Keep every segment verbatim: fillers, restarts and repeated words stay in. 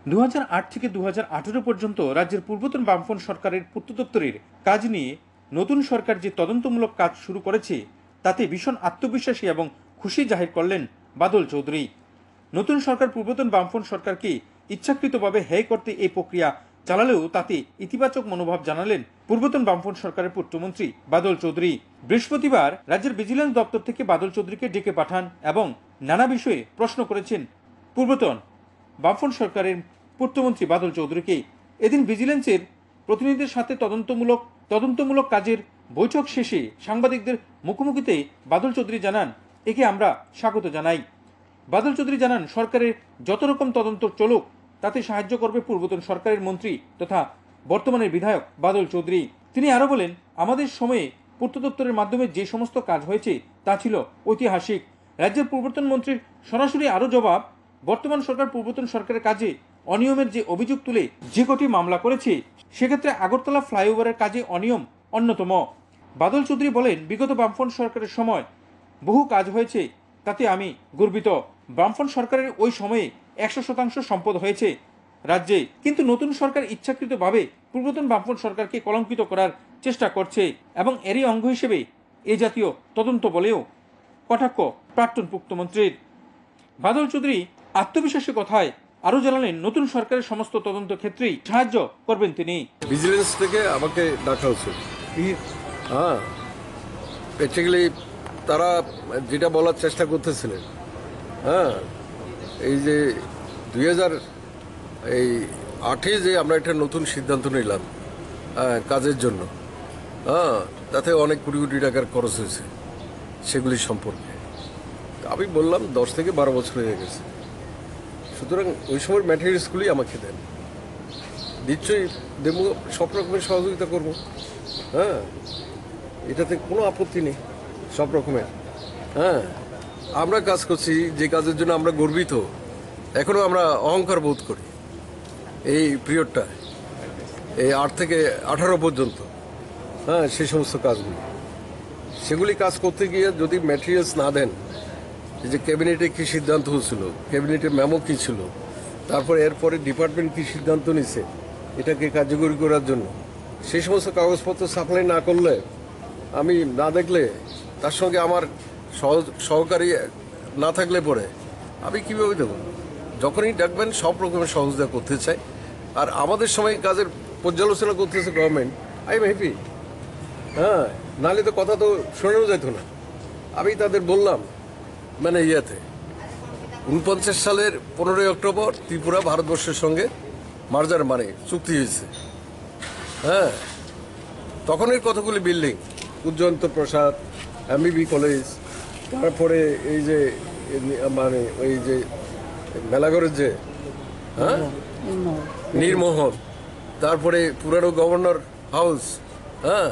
দু হাজার আট থেকে দু হাজার আঠারো পর্যন্ত রাজ্যের পূর্বতন বামফ্রন্ট সরকারের পূর্ত দপ্তরের কাজ নিয়ে নতুন সরকার যে তদন্তমূলক কাজ শুরু করেছে তাতে ভীষণ আত্মবিশ্বাসী এবং খুশি জাহির করলেন বাদল চৌধুরী। নতুন সরকার পূর্বতন বামফ্রন্ট সরকারকে ইচ্ছাকৃতভাবে হেয় করতে এই প্রক্রিয়া চালালেও তাতে ইতিবাচক মনোভাব জানালেন পূর্বতন বামফ্রন্ট সরকারের পূর্তমন্ত্রী বাদল চৌধুরী। বৃহস্পতিবার রাজ্যের ভিজিলেন্স দপ্তর থেকে বাদল চৌধুরীকে ডেকে পাঠান এবং নানা বিষয়ে প্রশ্ন করেছেন পূর্বতন বামফ্রন্ট সরকারের পূর্তমন্ত্রী বাদল চৌধুরীকে। এদিন ভিজিলেন্সের প্রতিনিধিদের সাথে তদন্তমূলক তদন্তমূলক কাজের বৈঠক শেষে সাংবাদিকদের মুখোমুখিতে বাদল চৌধুরী জানান, একে আমরা স্বাগত জানাই। বাদল চৌধুরী জানান, সরকারের যত রকম তদন্ত চলুক তাতে সাহায্য করবে পূর্বতন সরকারের মন্ত্রী তথা বর্তমানের বিধায়ক বাদল চৌধুরী। তিনি আরও বলেন, আমাদের সময়ে পূর্ত দপ্তরের মাধ্যমে যে সমস্ত কাজ হয়েছে তা ছিল ঐতিহাসিক। রাজ্যের পূর্বতন মন্ত্রীর সরাসরি আরও জবাব, বর্তমান সরকার পূর্বতন সরকারের কাজে অনিয়মের যে অভিযোগ তুলে যে কটি মামলা করেছে সেক্ষেত্রে আগরতলা ফ্লাইওভারের কাজে অনিয়ম অন্যতম। বাদল চৌধুরী বলেন, বিগত বামফ্রন্ট সরকারের সময় বহু কাজ হয়েছে, তাতে আমি গর্বিত। বামফ্রন্ট সরকারের ওই সময়ে একশো শতাংশ সম্পদ হয়েছে রাজ্যে, কিন্তু নতুন সরকার ইচ্ছাকৃতভাবে পূর্বতন বামফ্রন্ট সরকারকে কলঙ্কিত করার চেষ্টা করছে এবং এরই অঙ্গ হিসেবে এ জাতীয় তদন্ত বলেও কটাক্ষ প্রাক্তন পূর্তমন্ত্রীর। বাদল চৌধুরী আত্মবিশ্বাসী কথায় আরও জানালেন, নতুন সরকারের সমস্ত তদন্ত ক্ষেত্রেই সাহায্য করবেন তিনি। ভিজিলেন্স থেকে আমাকে ডাকা হচ্ছে, হ্যাঁ বেসিক্যালি তারা যেটা বলার চেষ্টা করতেছিলেন, হ্যাঁ এই যে দুই হাজার এই আটে যে আমরা একটা নতুন সিদ্ধান্ত নিলাম হ্যাঁ কাজের জন্য, হ্যাঁ তাতে অনেক কোটি কোটি টাকার খরচ হয়েছে সেগুলি সম্পর্কে আমি বললাম দশ থেকে বারো বছর হয়ে গেছে, সুতরাং ওই সময় ম্যাটেরিয়ালসগুলি আমাকে দেন, নিশ্চয়ই দেবো, সব রকমের সহযোগিতা করবো, হ্যাঁ এটাতে কোনো আপত্তি নেই সব রকমের। হ্যাঁ আমরা কাজ করছি যে কাজের জন্য আমরা গর্বিত, এখনও আমরা অহংকার বোধ করি এই পিরিয়ডটা, এই আট থেকে আঠারো পর্যন্ত, হ্যাঁ সেই সমস্ত কাজগুলি সেগুলি কাজ করতে গিয়ে যদি ম্যাটেরিয়ালস না দেন, এই যে ক্যাবিনেটে কী সিদ্ধান্ত হয়েছিল, ক্যাবিনেটের মেমো কী ছিল, তারপরে এরপরে ডিপার্টমেন্ট কী সিদ্ধান্ত নিছে এটাকে কার্যকরী করার জন্য, সেই সমস্ত কাগজপত্র সাপ্লাই না করলে, আমি না দেখলে, তার সঙ্গে আমার সহকারী না থাকলে পরে আমি কীভাবে দেবো? যখনই ডাকবেন সব রকমের সহযোগিতা করতে চাই, আর আমাদের সময় কাজের পর্যালোচনা করতেছে গভর্নমেন্ট, আই এম হ্যাপি। হ্যাঁ নাহলে তো কথা তো শোনানো যেত না। আমি তাদের বললাম মানে ইয়াতে উনপঞ্চাশ সালের পনেরোই অক্টোবর ত্রিপুরা ভারতবর্ষের সঙ্গে মার্জার মানে চুক্তি হয়েছে, হ্যাঁ তখনের কতগুলি building, Ujjayanta Prasad, MBB college, তারপরে এই যে মানে ওই যে মেলাঘরের যে হ্যাঁ নীরমোহন, তারপরে পুরানো গভর্নর হাউস, হ্যাঁ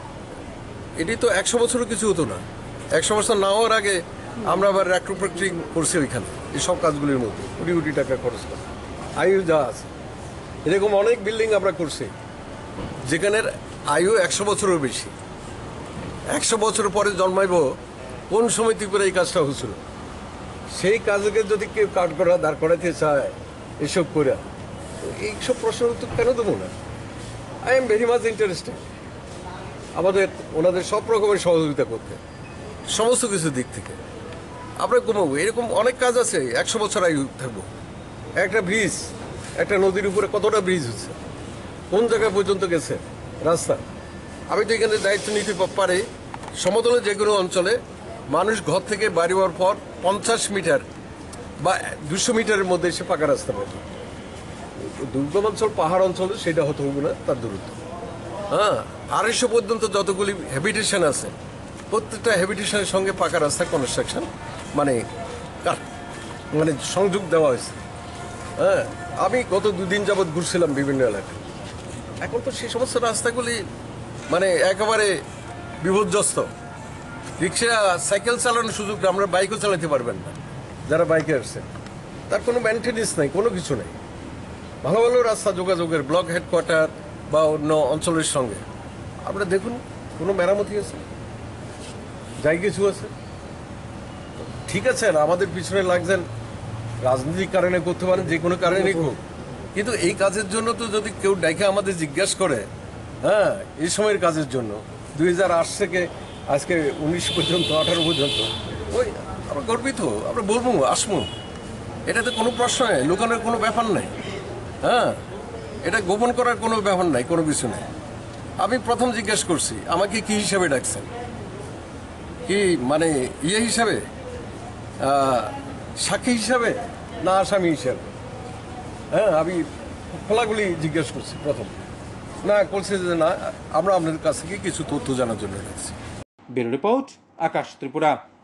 এটি তো একশো বছরও কিছু হতো না। একশো বছর না হওয়ার আগে আমরা আবার র্যাক্রোপ্রেক্টিং করছি ওইখানে, এই সব কাজগুলির মধ্যে কোটি কোটি টাকা খরচ করা, আয়ু যা আছে এরকম অনেক বিল্ডিং আমরা করছি যেখানের আয়ু একশো বছরেরও বেশি। একশো বছর পরে জন্মাইব কোন সময় ত্রিপুরা এই কাজটা হয়েছিল, সেই কাজকে যদি কেউ কাট করা দাঁড় করাতে চায় এসব করে, এইসব প্রশ্নের উত্তর কেন দেবো না? I am very much interested আমাদের ওনাদের সব রকমের সহযোগিতা করতে, সমস্ত কিছু দিক থেকে আমরা কমাবো। এরকম অনেক কাজ আছে একশো বছর আয়ু থাকবো। একটা ব্রিজ, একটা নদীর উপরে কতটা ব্রিজ হচ্ছে, কোন জায়গা পর্যন্ত গেছে রাস্তা। আমি তো এখানে দায়িত্ব নিতে পারি, সমতলে যে কোনো অঞ্চলে মানুষ ঘর থেকে বাড়ি হওয়ার পর পঞ্চাশ মিটার বা দুশো মিটারের মধ্যে এসে পাকা রাস্তা পাবে। দুর্গম অঞ্চল, পাহাড় অঞ্চলে সেটা হতে হবে না তার দূরত্ব। হ্যাঁ আড়াইশো পর্যন্ত যতগুলি হ্যাবিটেশন আছে প্রত্যেকটা হ্যাবিটেশনের সঙ্গে পাকা রাস্তা কনস্ট্রাকশন মানে মানে সংযোগ দেওয়া হয়েছে। হ্যাঁ আমি গত দুদিন যাবৎ ঘুরছিলাম বিভিন্ন এলাকায়, এখন তো সেই সমস্ত রাস্তাগুলি মানে একেবারে বিপর্যস্ত। রিক্সা সাইকেল চালানোর সুযোগ, আমরা বাইকও চালাতে পারবেন না যারা বাইকে আসছে, তার কোনো মেনটেন্যান্স নেই, কোনো কিছু নেই। ভালো ভালো রাস্তা যোগাযোগের ব্লক হেডকোয়ার্টার বা অন্য অঞ্চলের সঙ্গে আপনারা দেখুন কোনো মেরামতি আছে, যাই কিছু আছে। ঠিক আছে, আমাদের পিছনে লাগছেন রাজনৈতিক কারণে করতে পারেন, যে কোনো কারণেই হোক, কিন্তু এই কাজের জন্য তো যদি কেউ ডাইকে আমাদের জিজ্ঞাসা করে, হ্যাঁ এই সময়ের কাজের জন্য দুই হাজার আট থেকে আজকে উনিশ পর্যন্ত আঠারো পর্যন্ত, ওই আমরা গর্বিত, আমরা বলবো আসমু, এটাতে কোনো প্রশ্ন নেই, লুকানোর কোনো ব্যাপার নেই। হ্যাঁ, এটা গোপন করার কোনো ব্যাপার নাই, কোনো কিছু নেই। আমি প্রথম জিজ্ঞেস করছি আমাকে কি হিসাবে ডাকছেন, কি মানে ইয়ে হিসাবে, সাক্ষী হিসাবে না আসামি হিসাবে? হ্যাঁ, আমি খোলাগুলি জিজ্ঞেস করছি প্রথম। না, বলছে যে না, আমরা আপনাদের কাছ থেকে কিছু তথ্য জানার জন্য ডাকছি। Bureau report, Akash Tripura.